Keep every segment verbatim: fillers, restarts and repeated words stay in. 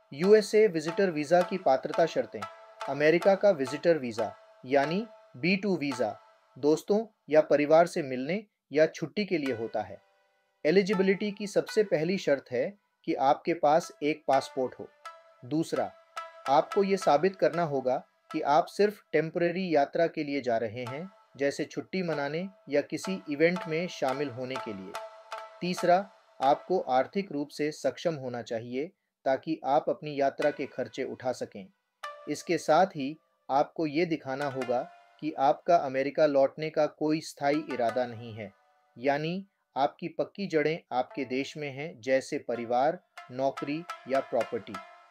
USA visitor visa की पात्रता शर्तें। अमेरिका का विजिटर वीज़ा यानी बी टू वीज़ा दोस्तों या परिवार से मिलने या छुट्टी के लिए होता है। एलिजिबिलिटी की सबसे पहली शर्त है कि आपके पास एक पासपोर्ट हो। दूसरा, आपको ये साबित करना होगा कि आप सिर्फ टेम्परेरी यात्रा के लिए जा रहे हैं, जैसे छुट्टी मनाने या किसी इवेंट में शामिल होने के लिए। तीसरा, आपको आर्थिक रूप से सक्षम होना चाहिए ताकि आप अपनी यात्रा के खर्चे उठा सकें। इसके साथ ही आपको ये दिखाना होगा कि आपका अमेरिका लौटने का कोई स्थायी इरादा नहीं है, यानी आपकी पक्की जड़ें आपके देश में हैं, जैसे परिवार, नौकरी या प्रॉपर्टी।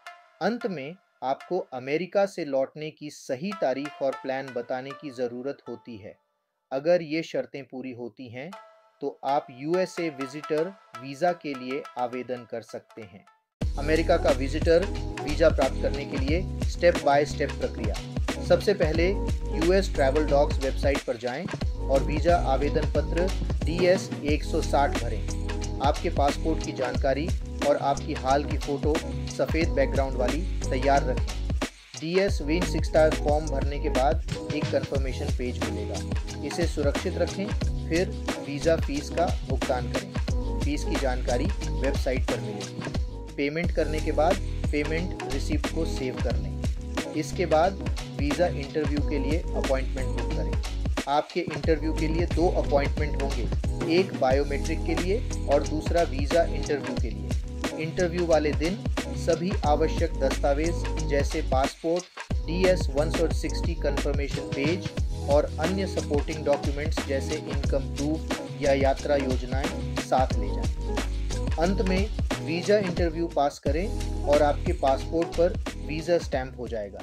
अंत में आपको अमेरिका से लौटने की सही तारीख और प्लान बताने की ज़रूरत होती है। अगर ये शर्तें पूरी होती हैं, तो आप यूएसए विजिटर वीज़ा के लिए आवेदन कर सकते हैं। अमेरिका का विजिटर वीज़ा प्राप्त करने के लिए स्टेप बाय स्टेप प्रक्रिया। सबसे पहले यूएस ट्रैवल डॉक्स वेबसाइट पर जाएं और वीज़ा आवेदन पत्र डी एस एक सौ साठ भरें। आपके पासपोर्ट की जानकारी और आपकी हाल की फ़ोटो सफ़ेद बैकग्राउंड वाली तैयार रखें। D S one sixty form भरने के बाद एक कंफर्मेशन पेज मिलेगा। इसे सुरक्षित रखें, फिर वीज़ा फ़ीस का भुगतान करें। फ़ीस की जानकारी वेबसाइट पर मिलेगी। पेमेंट करने के बाद पेमेंट रिसिप्ट को सेव कर लें। इसके बाद वीज़ा इंटरव्यू के लिए अपॉइंटमेंट बुक करें। आपके इंटरव्यू के लिए दो अपॉइंटमेंट होंगे, एक बायोमेट्रिक के लिए और दूसरा वीज़ा इंटरव्यू के लिए। इंटरव्यू वाले दिन सभी आवश्यक दस्तावेज जैसे पासपोर्ट, डी एस एक सौ साठ कंफर्मेशन पेज और अन्य सपोर्टिंग डॉक्यूमेंट्स जैसे इनकम प्रूफ या यात्रा योजनाएं साथ ले जाएं। अंत में वीज़ा इंटरव्यू पास करें और आपके पासपोर्ट पर वीज़ा स्टैंप हो जाएगा।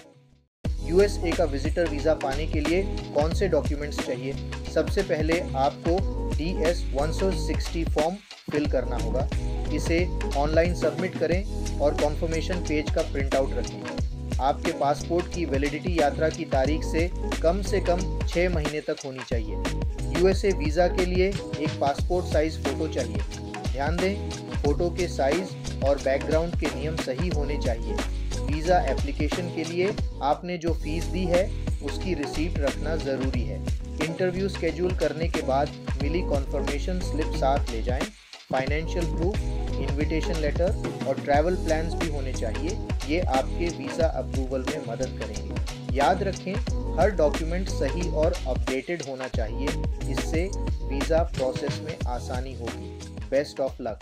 यूएसए का विजिटर वीज़ा पाने के लिए कौन से डॉक्यूमेंट्स चाहिए? सबसे पहले आपको डी एस एक सौ साठ फॉर्म फिल करना होगा। इसे ऑनलाइन सबमिट करें और कॉन्फर्मेशन पेज का प्रिंट आउट रखें। आपके पासपोर्ट की वैलिडिटी यात्रा की तारीख से कम से कम छः महीने तक होनी चाहिए। यूएसए वीज़ा के लिए एक पासपोर्ट साइज़ फ़ोटो चाहिए। ध्यान दें, फ़ोटो के साइज़ और बैकग्राउंड के नियम सही होने चाहिए। वीज़ा एप्लीकेशन के लिए आपने जो फ़ीस दी है उसकी रिसीप्ट रखना ज़रूरी है। इंटरव्यू स्केड्यूल करने के बाद मिली कॉन्फर्मेशन स्लिप साथ ले जाएं। फाइनेंशियल प्रूफ, इनविटेशन लेटर और ट्रैवल प्लान्स भी होने चाहिए। ये आपके वीज़ा अप्रूवल में मदद करेंगे। याद रखें, हर डॉक्यूमेंट सही और अपडेटेड होना चाहिए। इससे वीज़ा प्रोसेस में आसानी होगी। Best of luck.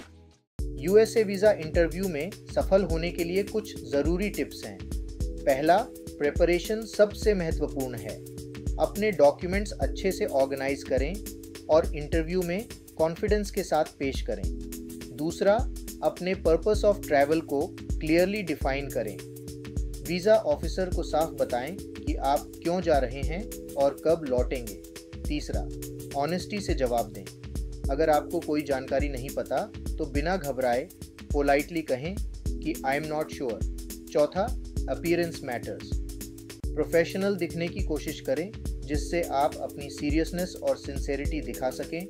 USA visa interview में सफल होने के लिए कुछ ज़रूरी टिप्स हैं। पहला, प्रिपरेशन सबसे महत्वपूर्ण है। अपने डॉक्यूमेंट्स अच्छे से ऑर्गेनाइज करें और इंटरव्यू में कॉन्फिडेंस के साथ पेश करें। दूसरा, अपने पर्पस ऑफ ट्रैवल को क्लियरली डिफाइन करें। वीज़ा ऑफिसर को साफ बताएं कि आप क्यों जा रहे हैं और कब लौटेंगे। तीसरा, ऑनेस्टी से जवाब दें। अगर आपको कोई जानकारी नहीं पता तो बिना घबराए पोलाइटली कहें कि आई एम नॉट श्योर। चौथा, अपीयरेंस मैटर्स। प्रोफेशनल दिखने की कोशिश करें जिससे आप अपनी सीरियसनेस और सिंसेरिटी दिखा सकें।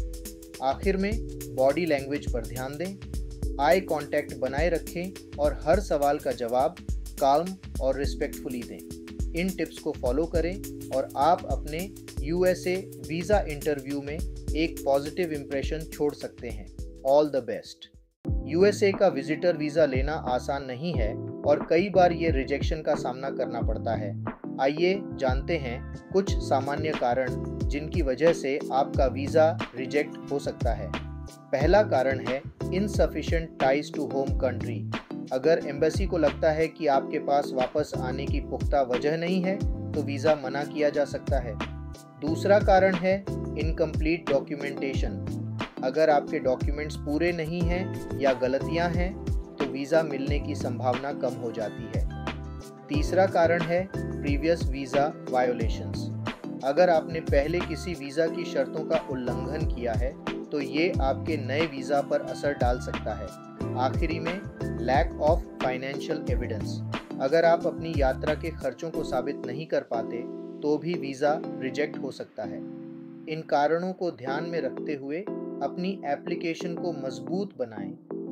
आखिर में बॉडी लैंग्वेज पर ध्यान दें। आई कांटेक्ट बनाए रखें और हर सवाल का जवाब काल्म और रिस्पेक्टफुली दें। इन टिप्स को फॉलो करें और आप अपने यूएसए वीज़ा इंटरव्यू में एक पॉजिटिव इंप्रेशन छोड़ सकते हैं। All the best. यूएसए का विजिटर वीज़ा लेना आसान नहीं है और कई बार ये रिजेक्शन का सामना करना पड़ता है। आइए जानते हैं कुछ सामान्य कारण जिनकी वजह से आपका वीज़ा रिजेक्ट हो सकता है। पहला कारण है insufficient ties to home country. अगर एम्बेसी को लगता है कि आपके पास वापस आने की पुख्ता वजह नहीं है तो वीज़ा मना किया जा सकता है। दूसरा कारण है इनकम्प्लीट डॉक्यूमेंटेशन। अगर आपके डॉक्यूमेंट्स पूरे नहीं हैं या गलतियां हैं तो वीज़ा मिलने की संभावना कम हो जाती है। तीसरा कारण है प्रीवियस वीज़ा वायोलेशंस। अगर आपने पहले किसी वीज़ा की शर्तों का उल्लंघन किया है तो ये आपके नए वीज़ा पर असर डाल सकता है। आखिरी में लैक ऑफ फाइनेंशियल एविडेंस। अगर आप अपनी यात्रा के खर्चों को साबित नहीं कर पाते तो भी वीज़ा रिजेक्ट हो सकता है। इन कारणों को ध्यान में रखते हुए अपनी एप्लीकेशन को मजबूत बनाएं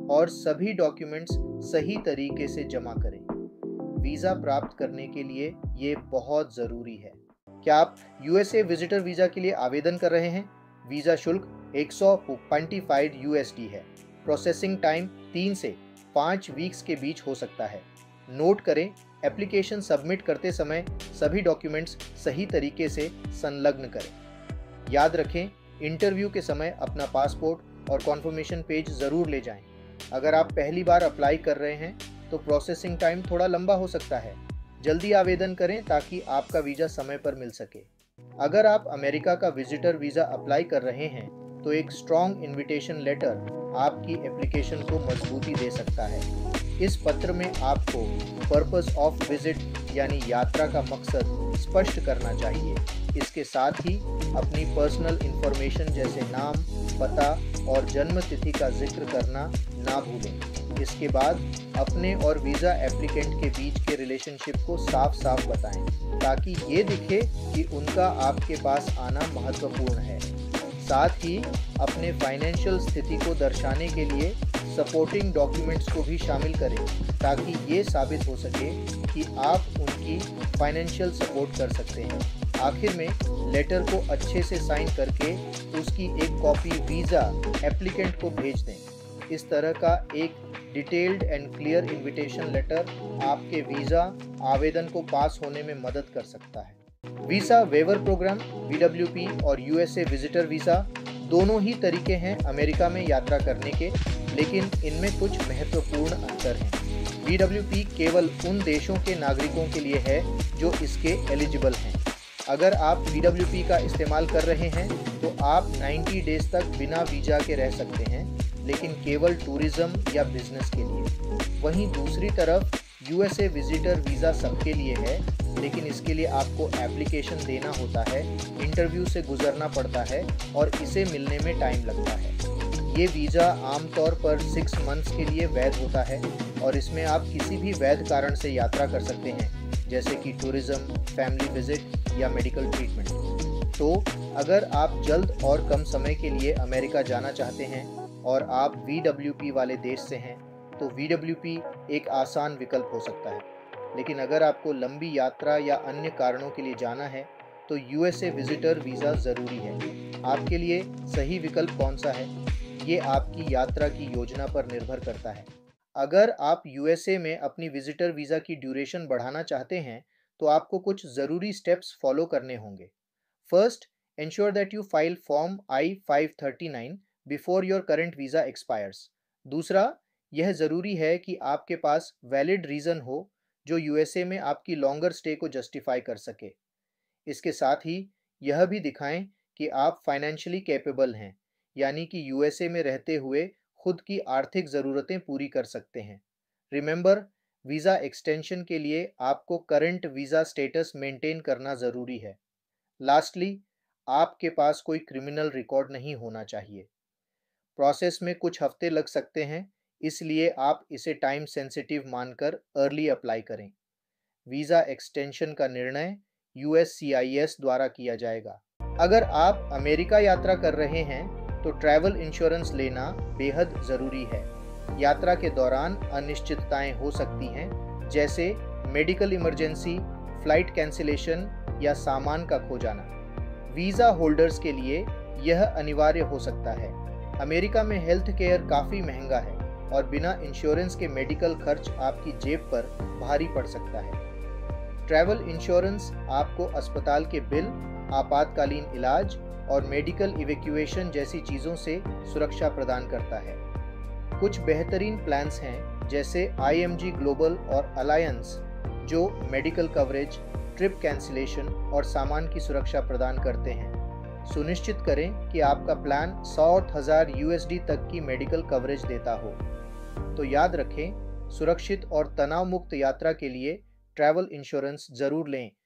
और सभी डॉक्यूमेंट्स सही तरीके से जमा करें। वीज़ा प्राप्त करने के लिए ये बहुत ज़रूरी है। क्या आप यूएसए विजिटर वीज़ा के लिए आवेदन कर रहे हैं? वीज़ा शुल्क एक सौ पच्चीस यूएसडी है। प्रोसेसिंग टाइम तीन से पाँच वीक्स के बीच हो सकता है। नोट करें, एप्लीकेशन सबमिट करते समय सभी डॉक्यूमेंट्स सही तरीके से संलग्न करें। याद रखें, इंटरव्यू के समय अपना पासपोर्ट और कॉन्फर्मेशन पेज ज़रूर ले जाएं। अगर आप पहली बार अप्लाई कर रहे हैं तो प्रोसेसिंग टाइम थोड़ा लंबा हो सकता है। जल्दी आवेदन करें ताकि आपका वीज़ा समय पर मिल सके। अगर आप अमेरिका का विजिटर वीज़ा अप्लाई कर रहे हैं तो एक स्ट्रॉन्ग इनविटेशन लेटर आपकी एप्लीकेशन को मजबूती दे सकता है। इस पत्र में आपको पर्पस ऑफ विजिट यानी यात्रा का मकसद स्पष्ट करना चाहिए। इसके साथ ही अपनी पर्सनल इंफॉर्मेशन जैसे नाम, पता और जन्म तिथि का जिक्र करना ना भूलें। इसके बाद अपने और वीज़ा एप्लीकेंट के बीच के रिलेशनशिप को साफ साफ बताएं ताकि ये दिखे कि उनका आपके पास आना महत्वपूर्ण है। साथ ही अपने फाइनेंशियल स्थिति को दर्शाने के लिए सपोर्टिंग डॉक्यूमेंट्स को भी शामिल करें ताकि ये साबित हो सके कि आप उनकी फाइनेंशियल सपोर्ट कर सकते हैं। आखिर में लेटर को अच्छे से साइन करके उसकी एक कॉपी वीज़ा एप्लीकेंट को भेज दें। इस तरह का एक detailed and clear invitation letter आपके वीज़ा आवेदन को पास होने में मदद कर सकता है। Visa waiver program V W P और यूएसए विजिटर वीज़ा दोनों ही तरीके हैं अमेरिका में यात्रा करने के, लेकिन इनमें कुछ महत्वपूर्ण अंतर हैं। वी डब्ल्यू पी केवल उन देशों के नागरिकों के लिए है जो इसके एलिजिबल हैं। अगर आप वी डब्ल्यू पी का इस्तेमाल कर रहे हैं तो आप नब्बे डेज तक बिना वीज़ा के रह सकते हैं, लेकिन केवल टूरिज्म या बिजनेस के लिए। वहीं दूसरी तरफ यूएसए विजिटर वीज़ा सबके लिए है, लेकिन इसके लिए आपको एप्लीकेशन देना होता है, इंटरव्यू से गुजरना पड़ता है और इसे मिलने में टाइम लगता है। ये वीज़ा आमतौर पर सिक्स मंथ्स के लिए वैध होता है और इसमें आप किसी भी वैध कारण से यात्रा कर सकते हैं, जैसे कि टूरिज्म, फैमिली विजिट या मेडिकल ट्रीटमेंट। तो अगर आप जल्द और कम समय के लिए अमेरिका जाना चाहते हैं और आप वी डब्ल्यू पी वाले देश से हैं तो वी डब्ल्यू पी एक आसान विकल्प हो सकता है। लेकिन अगर आपको लंबी यात्रा या अन्य कारणों के लिए जाना है तो यूएसए विजिटर वीज़ा ज़रूरी है। आपके लिए सही विकल्प कौन सा है, ये आपकी यात्रा की योजना पर निर्भर करता है। अगर आप यूएसए में अपनी विजिटर वीज़ा की ड्यूरेशन बढ़ाना चाहते हैं तो आपको कुछ ज़रूरी स्टेप्स फॉलो करने होंगे। First, ensure that you file form I five thirty nine before your current visa expires. दूसरा, यह ज़रूरी है कि आपके पास वैलिड रीज़न हो जो यूएसए में आपकी लॉन्गर स्टे को जस्टिफाई कर सके। इसके साथ ही यह भी दिखाएं कि आप फाइनेंशियली कैपेबल हैं, यानी कि यूएसए में रहते हुए खुद की आर्थिक ज़रूरतें पूरी कर सकते हैं। रिमेंबर, वीज़ा एक्सटेंशन के लिए आपको करंट वीज़ा स्टेटस मेंटेन करना ज़रूरी है। लास्टली, आपके पास कोई क्रिमिनल रिकॉर्ड नहीं होना चाहिए। प्रोसेस में कुछ हफ्ते लग सकते हैं, इसलिए आप इसे टाइम सेंसिटिव मानकर अर्ली अप्लाई करें। वीज़ा एक्सटेंशन का निर्णय U S C I S द्वारा किया जाएगा। अगर आप अमेरिका यात्रा कर रहे हैं तो ट्रैवल इंश्योरेंस लेना बेहद ज़रूरी है। यात्रा के दौरान अनिश्चितताएं हो सकती हैं, जैसे मेडिकल इमरजेंसी, फ्लाइट कैंसिलेशन या सामान का खो जाना। वीज़ा होल्डर्स के लिए यह अनिवार्य हो सकता है। अमेरिका में हेल्थ केयर काफ़ी महंगा है और बिना इंश्योरेंस के मेडिकल खर्च आपकी जेब पर भारी पड़ सकता है। ट्रैवल इंश्योरेंस आपको अस्पताल के बिल, आपातकालीन इलाज और मेडिकल इवैक्यूएशन जैसी चीज़ों से सुरक्षा प्रदान करता है। कुछ बेहतरीन प्लान्स हैं, जैसे आई एम जी ग्लोबल और अलायंस, जो मेडिकल कवरेज, ट्रिप कैंसिलेशन और सामान की सुरक्षा प्रदान करते हैं। सुनिश्चित करें कि आपका प्लान साठ हज़ार यूएसडी तक की मेडिकल कवरेज देता हो। तो याद रखें, सुरक्षित और तनाव मुक्त यात्रा के लिए ट्रैवल इंश्योरेंस ज़रूर लें